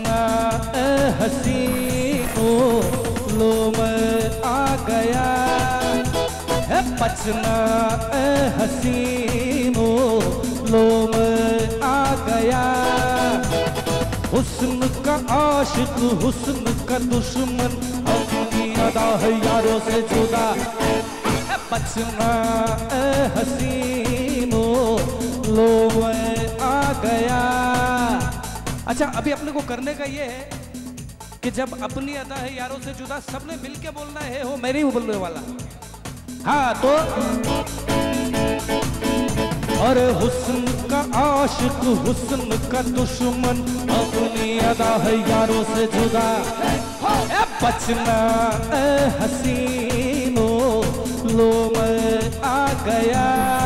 बचना ए हसीनों, लो मैं आ गया। है बचना ए हसीनों, लो मैं आ गया। हुस्न का आशिक, हुस्न का दुश्मन, अपनी अदा है यारों से जुदा। बचना ए हसीनों, लो मैं आ गया। अच्छा, अभी अपने को करने का ये है कि जब अपनी अदा है यारों से जुदा, सबने मिलके बोलना है, हो मैं नहीं हूं बोलने वाला। हाँ तो और हुस्न का आशिक, हुस्न का दुश्मन, अपनी अदा है यारों से जुदा। बचना ए हसीनों, लो मैं आ गया।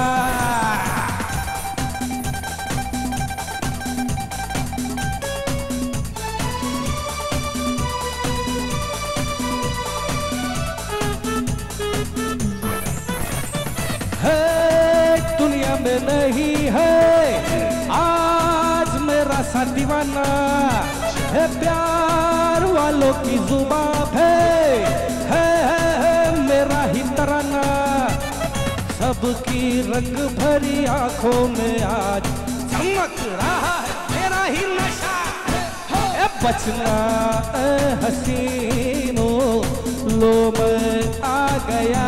दुनिया में नहीं है आज मेरा सा दीवाना, है प्यार वालों की जुबान है मेरा ही तराना। सबकी रंग भरी आंखों में आज चमक रहा है मेरा ही नशा। बचना ए हसीनों, लो मैं आ गया।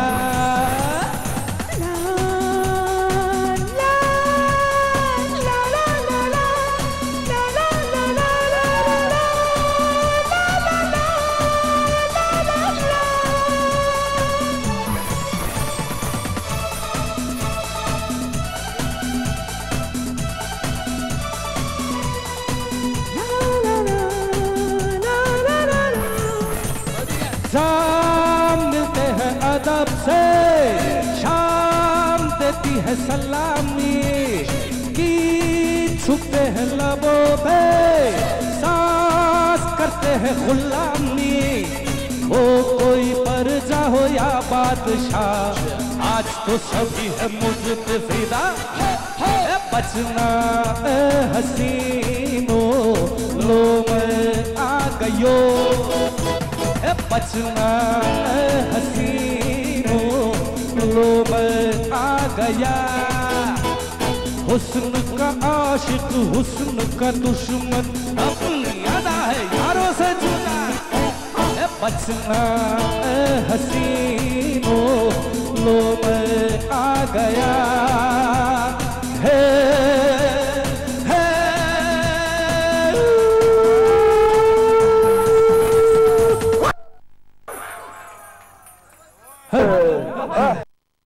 शाम मिलते हैं अदब से, शाम देती है सलामी, गीत छुपते हैं लबों पे, सांस करते हैं गुलामी। हो कोई परजा हो या बादशाह, आज तो सभी है मुझ पे फिदा। बचना ए हसीनों, लो मैं आ गयो। बचना ए हसीनों, लो मैं आ गया। हुस्न का आशिक, हुस्न का दुश्मन, अपनी अदा है यारों से जुदा। बचना ए हसीनों, लो मैं आ गया।